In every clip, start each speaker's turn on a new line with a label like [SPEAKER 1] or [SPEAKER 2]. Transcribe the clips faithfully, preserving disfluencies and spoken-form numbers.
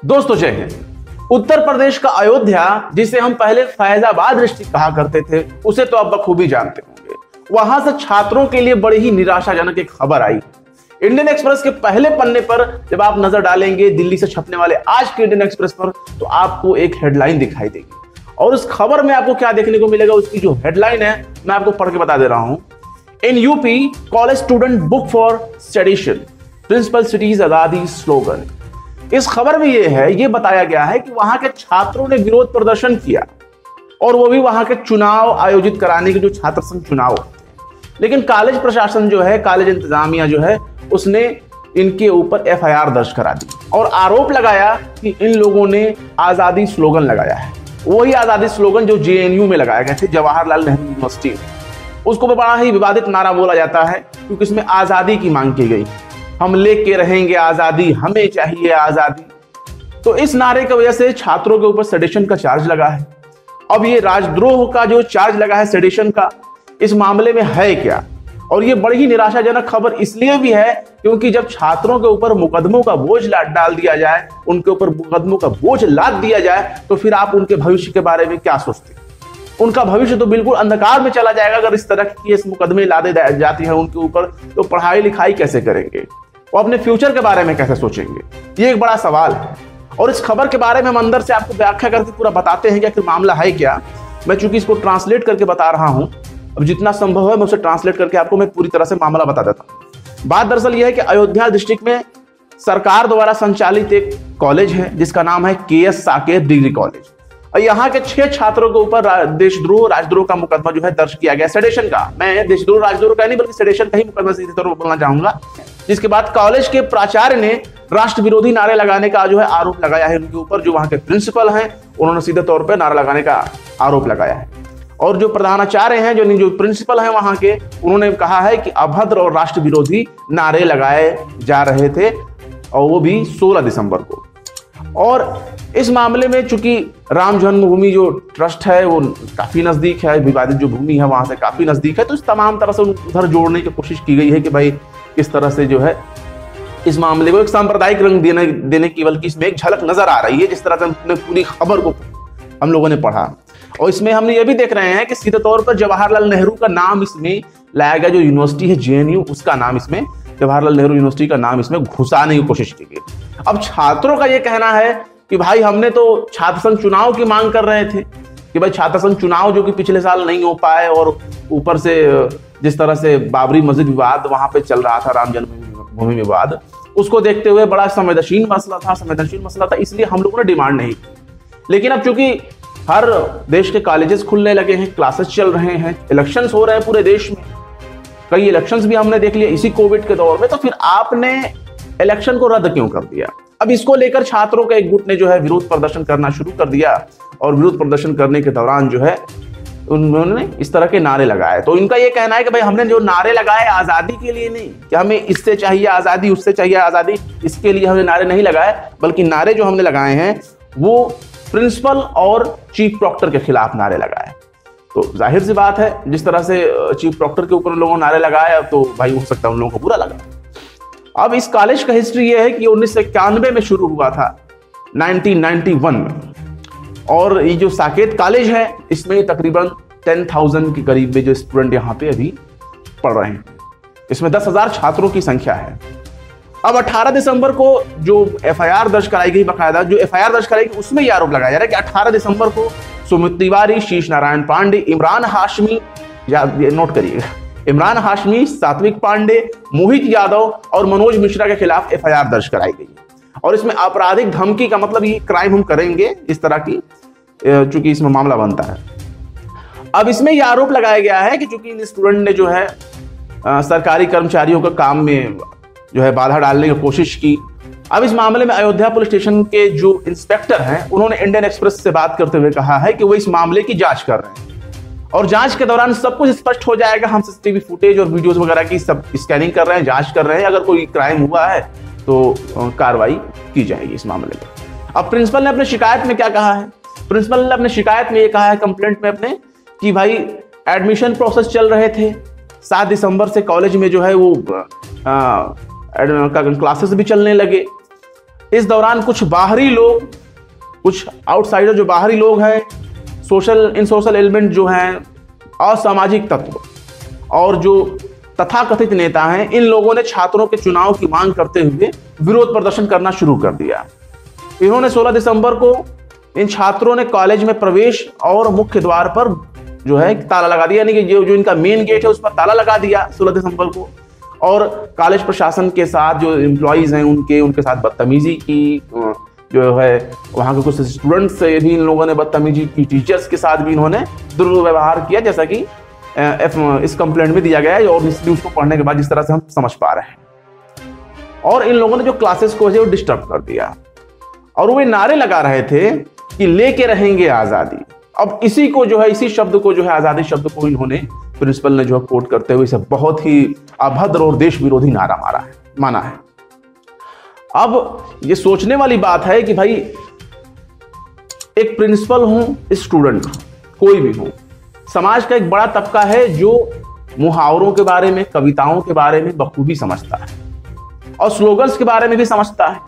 [SPEAKER 1] दोस्तों जय हिंद। उत्तर प्रदेश का अयोध्या, जिसे हम पहले फैजाबाद डिस्ट्रिक्ट कहा करते थे, उसे तो आप बखूबी जानते होंगे। वहां से छात्रों के लिए बड़ी ही निराशाजनक एक खबर आई। इंडियन एक्सप्रेस के पहले पन्ने पर जब आप नजर डालेंगे दिल्ली से छपने वाले आज के इंडियन एक्सप्रेस पर, तो आपको एक हेडलाइन दिखाई देगी और उस खबर में आपको क्या देखने को मिलेगा, उसकी जो हेडलाइन है मैं आपको पढ़ के बता दे रहा हूं। In UP college student book for sedition, principal cities azadi slogan. इस खबर में यह है, यह बताया गया है कि वहां के छात्रों ने विरोध प्रदर्शन किया और वो भी वहां के चुनाव आयोजित कराने के जो छात्र संघ चुनाव। लेकिन कॉलेज प्रशासन जो है, कॉलेज इंतजामिया जो है, उसने इनके ऊपर एफ आई आर दर्ज करा दी और आरोप लगाया कि इन लोगों ने आजादी स्लोगन लगाया है। वही आजादी स्लोगन जो जे एन यू में लगाए गए थे, जवाहरलाल नेहरू यूनिवर्सिटी। उसको बड़ा ही विवादित नारा बोला जाता है क्योंकि इसमें आजादी की मांग की गई। हम लेके रहेंगे आजादी, हमें चाहिए आजादी। तो इस नारे की वजह से छात्रों के ऊपर सेडिशन का चार्ज लगा है। अब ये राजद्रोह का जो चार्ज लगा है सेडिशन का, इस मामले में है क्या? और ये बड़ी ही निराशाजनक खबर इसलिए भी है क्योंकि जब छात्रों के ऊपर मुकदमों का बोझ डाल दिया जाए, उनके ऊपर मुकदमों का बोझ लाद दिया जाए, तो फिर आप उनके भविष्य के बारे में क्या सोचते हैं? उनका भविष्य तो बिल्कुल अंधकार में चला जाएगा। अगर इस तरह की केस मुकदमे लादे जाती है उनके ऊपर, तो पढ़ाई लिखाई कैसे करेंगे, वो अपने फ्यूचर के बारे में कैसे सोचेंगे? ये एक बड़ा सवाल है। और इस खबर के बारे में हम अंदर से आपको व्याख्या करके पूरा बताते हैं कि आखिर मामला है क्या। मैं चूंकि इसको ट्रांसलेट करके बता रहा हूं, अब जितना संभव है मैं उसे ट्रांसलेट करके आपको मैं पूरी तरह से मामला बता देता हूं। बात दरअसल यह है कि अयोध्या डिस्ट्रिक्ट में सरकार द्वारा संचालित एक कॉलेज है जिसका नाम है के एस साकेत डिग्री कॉलेज। और यहाँ के छह छात्रों के ऊपर देशद्रोह राजद्रोह का मुकदमा जो है दर्ज किया गया, सेडिशन का। मैं देशद्रोह राजद्रोह का नहीं बल्कि सेडिशन का ही मुकदमा सीधे तौर पर बोलना चाहूंगा। जिसके बाद कॉलेज के प्राचार्य ने राष्ट्र विरोधी नारे लगाने का जो है आरोप लगाया है उनके ऊपर। जो वहां के प्रिंसिपल हैं उन्होंने सीधे तौर पर नारा लगाने का आरोप लगाया है। और जो प्रधानाचार्य हैं, जो जो प्रिंसिपल हैं वहां के, उन्होंने कहा है कि अभद्र और राष्ट्र विरोधी नारे लगाए जा रहे थे, और वो भी सोलह दिसंबर को। और इस मामले में चूंकि राम जन्मभूमि जो ट्रस्ट है वो काफी नजदीक है, विवादित जो भूमि है वहां से काफी नजदीक है, तो इस तमाम तरह से उधर जोड़ने की कोशिश की गई है कि भाई किस तरह से जो है इस मामले को एक सांप्रदायिक रंग देने देने की, बल्कि इसमें एक झलक नजर आ रही है जिस तरह से हमने पूरी खबर को हम लोगों ने पढ़ा। और इसमें हमने ये भी देख रहे हैं कि सीधे तौर पर जवाहरलाल नेहरू का नाम इसमें लाया गया। जो यूनिवर्सिटी है जे एन यू, उसका नाम इसमें, जवाहरलाल नेहरू यूनिवर्सिटी का नाम इसमें घुसाने की कोशिश की गई। अब छात्रों का ये कहना है कि भाई हमने तो छात्र संघ चुनाव की मांग कर रहे थे कि भाई छात्र संघ चुनाव जो कि पिछले साल नहीं हो पाए, और ऊपर से जिस तरह से बाबरी मस्जिद विवाद वहां पे चल रहा था, राम जन्मभूमि विवाद, उसको देखते हुए बड़ा संवेदनशील मसला था संवेदनशील मसला था इसलिए हम लोगों ने डिमांड नहीं की। लेकिन अब चूंकि हर देश के कॉलेजेस खुलने लगे हैं, क्लासेस चल रहे हैं, इलेक्शंस हो रहे हैं पूरे देश में, कई इलेक्शंस भी हमने देख लिए इसी कोविड के दौर में, तो फिर आपने इलेक्शन को रद्द क्यों कर दिया? अब इसको लेकर छात्रों के एक गुट ने जो है विरोध प्रदर्शन करना शुरू कर दिया। और विरोध प्रदर्शन करने के दौरान जो है उन्होंने इस तरह के नारे लगाए। तो इनका यह कहना है कि भाई हमने जो नारे लगाए आजादी के लिए नहीं, कि हमें इससे चाहिए आजादी, उससे चाहिए आजादी, इसके लिए हमने नारे नहीं लगाए, बल्कि नारे जो हमने लगाए हैं वो प्रिंसिपल और चीफ प्रॉक्टर के खिलाफ नारे लगाए। तो जाहिर सी बात है, जिस तरह से चीफ प्रॉक्टर के ऊपर उन लोगों ने नारे लगाए, तो भाई हो सकता है उन लोगों को बुरा लगा। अब इस कॉलेज का हिस्ट्री ये है कि उन्नीस सौ इक्यानवे में शुरू हुआ था, नाइनटीन नाइंटी वन में। और ये जो साकेत कॉलेज है इसमें तकरीबन टेन थाउजेंड के करीब में जो स्टूडेंट यहाँ पे अभी पढ़ रहे हैं। इसमें दस हजार छात्रों की संख्या है। अब अठारह दिसंबर को जो एफ आई आर दर्ज कराई गई, बाकायदा जो एफ आई आर दर्ज कराई गई, उसमें यह आरोप लगाया जा रहा है कि अठारह दिसंबर को सुमित तिवारी, शीश नारायण पांडे, इमरान हाशमी, नोट करिएगा, इमरान हाशमी, सात्विक पांडे, मोहित यादव और मनोज मिश्रा के खिलाफ एफ आई आर दर्ज कराई गई। और इसमें आपराधिक धमकी का मतलब ये क्राइम हम करेंगे इस तरह की, चूंकि इसमें मामला बनता है। अब इसमें यह आरोप लगाया गया है कि चूंकि इन स्टूडेंट ने जो है आ, सरकारी कर्मचारियों के काम में जो है बाधा डालने की कोशिश की। अब इस मामले में अयोध्या पुलिस स्टेशन के जो इंस्पेक्टर हैं उन्होंने इंडियन एक्सप्रेस से बात करते हुए कहा है कि वो इस मामले की जांच कर रहे हैं और जांच के दौरान सब कुछ स्पष्ट हो जाएगा। हम सीसीटीवी फुटेज और वीडियोस वगैरह की सब स्कैनिंग कर रहे हैं, जांच कर रहे हैं। अगर कोई क्राइम हुआ है तो कार्रवाई की जाएगी इस मामले में। अब प्रिंसिपल ने अपने शिकायत में क्या कहा है? प्रिंसिपल ने अपने शिकायत में ये कहा है, कंप्लेंट में अपने, कि भाई एडमिशन प्रोसेस चल रहे थे, सात दिसंबर से कॉलेज में जो है वो क्लासेस भी चलने लगे। इस दौरान कुछ बाहरी लोग, कुछ आउटसाइडर जो बाहरी लोग हैं, सोशल इन सोशल एलिमेंट जो हैं, असामाजिक तत्व और जो तथाकथित नेता हैं, इन लोगों ने छात्रों के चुनाव की मांग करते हुए विरोध प्रदर्शन करना शुरू कर दिया। इन्होंने सोलह दिसंबर को इन छात्रों ने कॉलेज में प्रवेश और मुख्य द्वार पर जो है ताला लगा दिया, यानी कि जो जो इनका मेन गेट है उस पर ताला लगा दिया सोलह दिसंबर को। और कॉलेज प्रशासन के साथ जो एम्प्लॉइज हैं उनके उनके साथ बदतमीजी की, जो है वहाँ के कुछ स्टूडेंट्स से भी इन लोगों ने बदतमीजी की, टीचर्स के साथ भी इन्होंने दुर्व्यवहार किया, जैसा कि इस कंप्लेंट में दिया गया है और इस न्यूज़ को पढ़ने के बाद जिस तरह से हम समझ पा रहे हैं। और इन लोगों ने जो क्लासेस को है वो डिस्टर्ब कर दिया और वो नारे लगा रहे थे कि लेके रहेंगे आज़ादी। अब इसी को जो है, इसी शब्द को जो है, आज़ादी शब्द को इन्होंने, प्रिंसिपल ने जो है कोट करते हुए इसे बहुत ही अभद्र और देश विरोधी नारा मारा है माना है। अब ये सोचने वाली बात है कि भाई एक प्रिंसिपल हो, स्टूडेंट कोई भी हो, समाज का एक बड़ा तबका है जो मुहावरों के बारे में, कविताओं के बारे में बखूबी समझता है और स्लोगन्स के बारे में भी समझता है।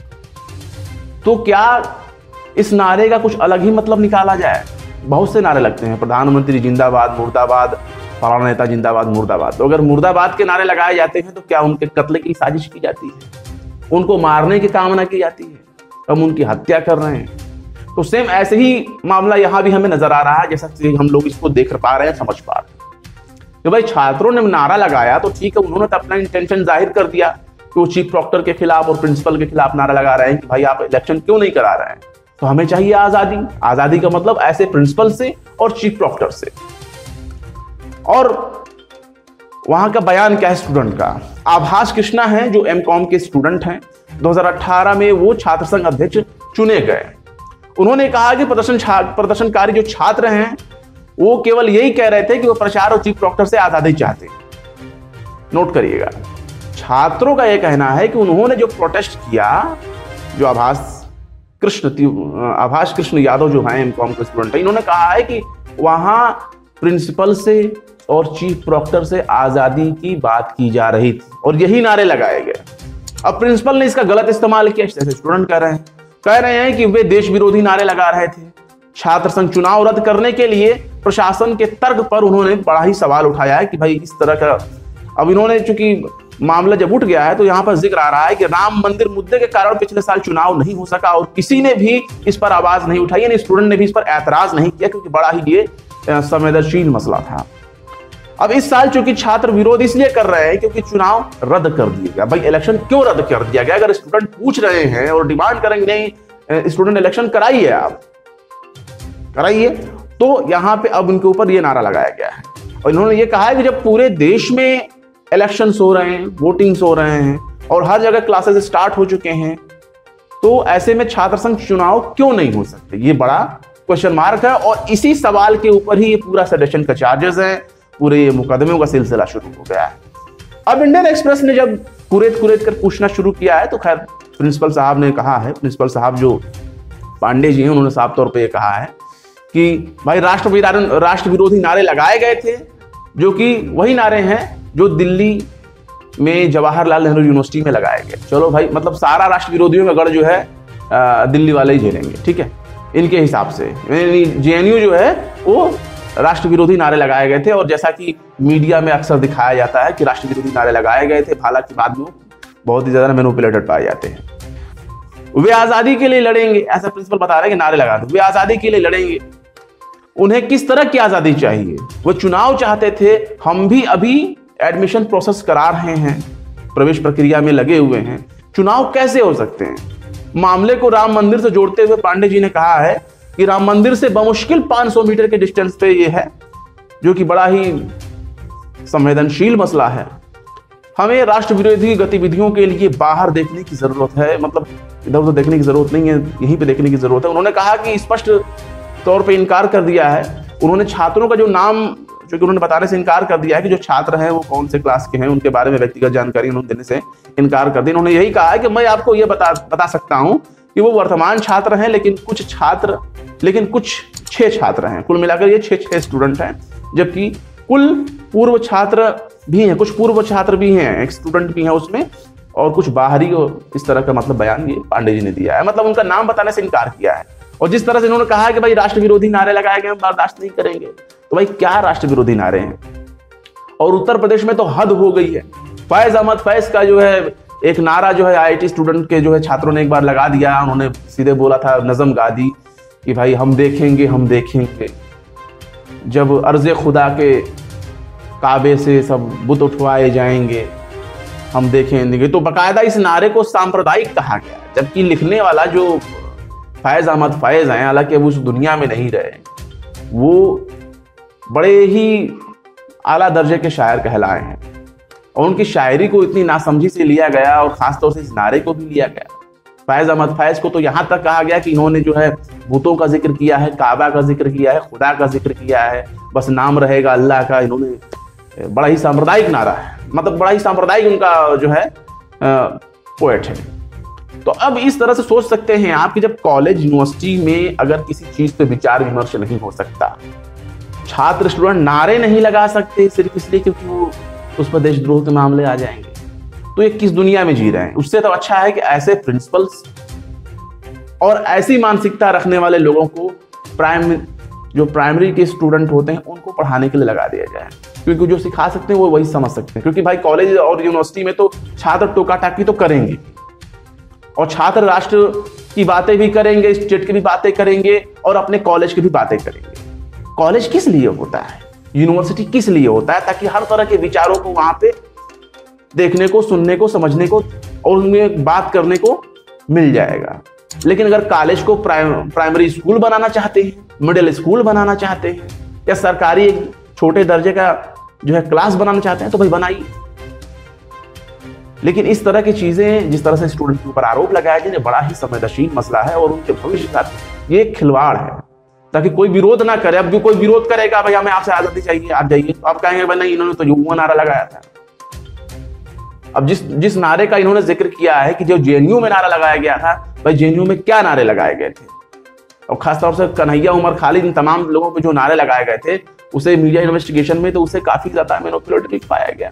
[SPEAKER 1] तो क्या इस नारे का कुछ अलग ही मतलब निकाला जाए? बहुत से नारे लगते हैं, प्रधानमंत्री जिंदाबाद, मुर्दाबाद, फलाना नेता जिंदाबाद, मुर्दाबाद। तो अगर मुर्दाबाद के नारे लगाए जाते हैं तो क्या उनके कत्ल की साजिश की जाती है, उनको मारने की कामना की जाती है, हम उनकी हत्या कर रहे हैं? तो सेम ऐसे ही मामला यहाँ भी हमें नजर आ रहा है, जैसा कि हम लोग इसको देख पा रहे हैं, समझ पा रहे हैं कि भाई छात्रों ने नारा लगाया तो ठीक है, उन्होंने तो अपना इंटेंशन जाहिर कर दिया कि वो चीफ प्रॉक्टर के खिलाफ और प्रिंसिपल के खिलाफ नारा लगा रहे हैं कि भाई आप इलेक्शन क्यों नहीं करा रहे हैं, तो हमें चाहिए आजादी। आजादी का मतलब ऐसे प्रिंसिपल से और चीफ प्रॉक्टर से। और वहां का बयान क्या है स्टूडेंट का? आभास कृष्णा है जो एम कॉम के स्टूडेंट हैं, दो हज़ार अठारह में वो छात्र संघ अध्यक्ष चुने गए। उन्होंने कहा कि प्रदर्शन प्रदर्शनकारी जो छात्र हैं वो केवल यही कह रहे थे कि वो प्रचार और चीफ प्रॉक्टर से आजादी चाहते हैं। नोट करिएगा, छात्रों का यह कहना है कि उन्होंने जो प्रोटेस्ट किया, जो आभास कृष्ण आभास कृष्ण यादव जो हैं एम कॉम के स्टूडेंट हैं, इन्होंने कहा है कि वहां प्रिंसिपल से और चीफ प्रॉक्टर से आजादी की बात की जा रही थी और यही नारे लगाए गए। अब प्रिंसिपल ने इसका गलत इस्तेमाल किया, जैसे स्टूडेंट कह रहे हैं कह रहे हैं कि वे देश विरोधी नारे लगा रहे थे। छात्र संघ चुनाव रद्द करने के लिए प्रशासन के तर्क पर उन्होंने बड़ा ही सवाल उठाया है कि भाई इस तरह का। अब इन्होंने, चूंकि मामला जब उठ गया है तो यहाँ पर जिक्र आ रहा है कि राम मंदिर मुद्दे के कारण पिछले साल चुनाव नहीं हो सका और किसी ने भी इस पर आवाज नहीं उठाई, यानी स्टूडेंट ने भी इस पर ऐतराज नहीं किया क्योंकि बड़ा ही ये संवेदनशील मसला था। अब इस साल चूंकि छात्र विरोध इसलिए कर रहे हैं क्योंकि चुनाव रद्द कर दिया गया। भाई इलेक्शन क्यों रद्द कर दिया गया? अगर स्टूडेंट पूछ रहे हैं और डिमांड करेंगे नहीं स्टूडेंट इलेक्शन कराइए, आप कराइए, तो यहाँ पे अब इनके ऊपर ये नारा लगाया गया है। और इन्होंने ये कहा है कि जब पूरे देश में इलेक्शंस हो रहे हैं, वोटिंग्स हो रहे हैं और हर जगह क्लासेस स्टार्ट हो चुके हैं, तो ऐसे में छात्र संघ चुनाव क्यों नहीं हो सकते? ये बड़ा क्वेश्चन मार्क है और इसी सवाल के ऊपर ही ये पूरा सेडेशन का चार्जेस है, पूरे ये मुकदमों का सिलसिला शुरू हो गया है। अब इंडियन एक्सप्रेस ने जब कुरेद कुरेद कर पूछना शुरू किया है तो खैर प्रिंसिपल साहब ने कहा है, प्रिंसिपल साहब जो पांडे जी हैं उन्होंने साफ तौर पे ये कहा है कि भाई राष्ट्र राष्ट्र विरोधी नारे लगाए गए थे, जो कि वही नारे हैं जो दिल्ली में जवाहरलाल नेहरू यूनिवर्सिटी में लगाए गए। चलो भाई, मतलब सारा राष्ट्र विरोधियों का गढ़ जो है आ, दिल्ली वाले ही झेलेंगे, ठीक है, इनके हिसाब से। जेएनयू जो है वो राष्ट्र विरोधी नारे लगाए गए थे और जैसा कि मीडिया में अक्सर दिखाया जाता है कि राष्ट्र विरोधी नारे लगाए गए थे, हालांकि बाद में बहुत ही ज्यादा मैनिपुलेटेड पाए जाते हैं। वे आजादी के लिए लड़ेंगे, ऐसा प्रिंसिपल बता रहे हैं कि नारे लगा दो, वे आजादी के लिए लड़ेंगे। उन्हें किस तरह की आजादी चाहिए? वो चुनाव चाहते थे, हम भी अभी एडमिशन प्रोसेस करा रहे हैं, प्रवेश प्रक्रिया में लगे हुए हैं, चुनाव कैसे हो सकते हैं? मामले को राम मंदिर से जोड़ते हुए पांडे जी ने कहा है कि राम मंदिर से बमुश्किल पाँच सौ मीटर के डिस्टेंस पे ये है, जो कि बड़ा ही संवेदनशील मसला है। हमें राष्ट्र विरोधी गतिविधियों के लिए बाहर देखने की जरूरत है, मतलब इधर उधर देखने की जरूरत नहीं है, यहीं पे देखने की जरूरत है। उन्होंने कहा कि स्पष्ट तौर पे इनकार कर दिया है, उन्होंने छात्रों का जो नाम, जो कि उन्होंने बताने से इनकार कर दिया है कि जो छात्र हैं वो कौन से क्लास के हैं, उनके बारे में व्यक्तिगत जानकारी उन्होंने देने से इनकार कर दी। उन्होंने यही कहा है कि मैं आपको ये बता बता सकता हूँ कि वो वर्तमान छात्र हैं, लेकिन कुछ छात्र लेकिन कुछ छह छात्र हैं, कुल मिलाकर ये छह छह स्टूडेंट हैं, जबकि कुल पूर्व छात्र भी हैं, कुछ पूर्व छात्र भी हैं, एक स्टूडेंट भी हैं उसमें, और कुछ बाहरी इस तरह का मतलब बयान ये पांडे जी ने दिया है, मतलब उनका नाम बताने से इनकार किया है। और जिस तरह से इन्होंने कहा है कि भाई राष्ट्र विरोधी नारे लगाए गए, हम बर्दाश्त नहीं करेंगे, तो भाई क्या राष्ट्र विरोधी नारे हैं? और उत्तर प्रदेश में तो हद हो गई है। फैज अहमद फैज का जो है एक नारा जो है आईआईटी स्टूडेंट के जो है छात्रों ने एक बार लगा दिया। उन्होंने सीधे बोला था, नज़म गा दी कि भाई हम देखेंगे हम देखेंगे जब अर्ज़े खुदा के काबे से सब बुत उठवाए जाएंगे, हम देखेंगे। तो बाकायदा इस नारे को सांप्रदायिक कहा गया, जबकि लिखने वाला जो फैज अहमद फैज हैं, हालांकि अब उस दुनिया में नहीं रहे, वो बड़े ही आला दर्जे के शायर कहलाए हैं। और उनकी शायरी को इतनी नासमझी से लिया गया और खासतौर से इस नारे को भी लिया गया। फैज अहमद फैज को तो यहाँ तक कहा गया कि इन्होंने जो है भूतों का जिक्र किया है, काबा का जिक्र किया है, खुदा का जिक्र किया है, बस नाम रहेगा अल्लाह का। इन्होंने बड़ा ही सांप्रदायिक नारा है, मतलब बड़ा ही सांप्रदायिक उनका जो है पोएट है। तो अब इस तरह से सोच सकते हैं आप कि जब कॉलेज यूनिवर्सिटी में अगर किसी चीज पे विचार विमर्श नहीं हो सकता, छात्र स्टूडेंट नारे नहीं लगा सकते सिर्फ इसलिए क्योंकि वो उस पर देशद्रोह के मामले आ जाएंगे, तो ये किस दुनिया में जी रहे हैं? उससे तो अच्छा है कि ऐसे प्रिंसिपल्स और ऐसी मानसिकता रखने वाले लोगों को प्राइम जो प्राइमरी के स्टूडेंट होते हैं उनको पढ़ाने के लिए लगा दिया जाए, क्योंकि जो सिखा सकते हैं वो वही समझ सकते हैं। क्योंकि भाई कॉलेज और यूनिवर्सिटी में तो छात्र टोका टाकी तो करेंगे, और छात्र राष्ट्र की बातें भी करेंगे, स्टेट की भी बातें करेंगे और अपने कॉलेज की भी बातें करेंगे। कॉलेज किस लिए होता है, यूनिवर्सिटी किस लिए होता है? ताकि हर तरह के विचारों को वहां पे देखने को, सुनने को, समझने को और उनमें बात करने को मिल जाएगा। लेकिन अगर कॉलेज को प्राइम, प्राइमरी स्कूल बनाना चाहते हैं, मिडिल स्कूल बनाना चाहते हैं, या सरकारी एक छोटे दर्जे का जो है क्लास बनाना चाहते हैं, तो भाई बनाइए। लेकिन इस तरह की चीजें जिस तरह से स्टूडेंट के ऊपर आरोप लगाया जाए, बड़ा ही संवेदनशील मसला है और उनके भविष्य का ये खिलवाड़ है, ताकि कोई विरोध ना करे। अब जो कोई विरोध करेगा भाई हमें आपसे आजादी चाहिए, आप जाइए, तो आप कहेंगे भाई नहीं, इन्होंने तो युवा नारा लगाया था। अब जिस जिस नारे का इन्होंने जिक्र किया है कि जो जेएनयू में नारा लगाया गया था, भाई जेएनयू में क्या नारे लगाए गए थे, और खासतौर से कन्हैया, उमर, खालिद, इन तमाम लोगों पे जो नारे लगाए गए थे, उसे मीडिया इन्वेस्टिगेशन में तो उसे काफी ज्यादा मैनिपुलेटिव पाया गया।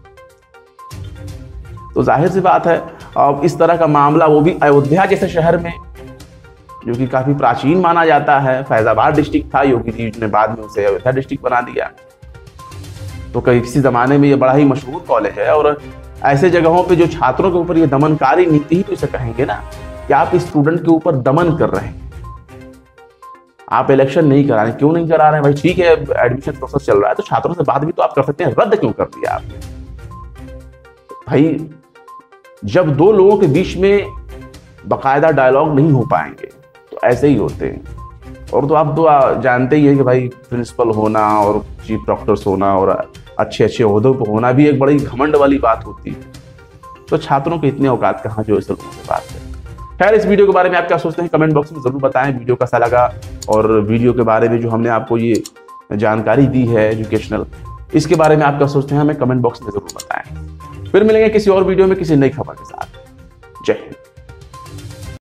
[SPEAKER 1] तो जाहिर सी बात है, अब इस तरह का मामला वो भी अयोध्या जैसे शहर में, जो कि काफी प्राचीन माना जाता है, फैजाबाद डिस्ट्रिक्ट था, योगी जी ने बाद में उसे अयोध्या डिस्ट्रिक्ट बना दिया। तो कई किसी जमाने में ये बड़ा ही मशहूर कॉलेज है, और ऐसे जगहों पे जो छात्रों के ऊपर ये दमनकारी नीति ही तो इसे कहेंगे ना, कि आप स्टूडेंट के ऊपर दमन कर रहे हैं, आप इलेक्शन नहीं करा रहे। क्यों नहीं करा रहे हैं भाई? ठीक है, एडमिशन प्रोसेस चल रहा है, तो छात्रों से बात भी तो आप कर सकते हैं, रद्द क्यों कर दिया आपने? भाई जब दो लोगों के बीच में बाकायदा डायलॉग नहीं हो पाएंगे तो ऐसे ही होते हैं। और तो आप तो जानते ही हैं कि भाई प्रिंसिपल होना और चीफ डॉक्टर्स होना और अच्छे अच्छे ओहदों पर होना भी एक बड़ी घमंड वाली बात होती है। तो छात्रों के इतने औकात कहाँ जो इस लोगों से बात करें। खैर, इस वीडियो के बारे में आप क्या सोचते हैं कमेंट बॉक्स में जरूर बताएं। वीडियो कैसा लगा, और वीडियो के बारे में जो हमने आपको ये जानकारी दी है एजुकेशनल, इसके बारे में आप क्या सोचते हैं हमें कमेंट बॉक्स में जरूर बताएं। फिर मिलेंगे किसी और वीडियो में किसी नई खबर के साथ। जय हिंद।